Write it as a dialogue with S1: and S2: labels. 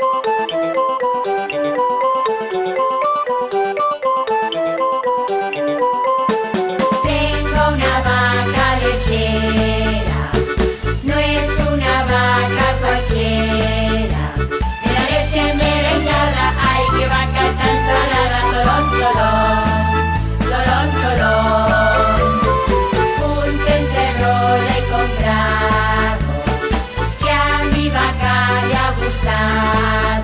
S1: Tengo una vaca lechera, no es una vaca cualquiera. De la leche merengada, ay, qué vaca tan salada, tolón, tolón, tolón, tolón. Un cencerro le he comprado, que a mi vaca le ha gustado.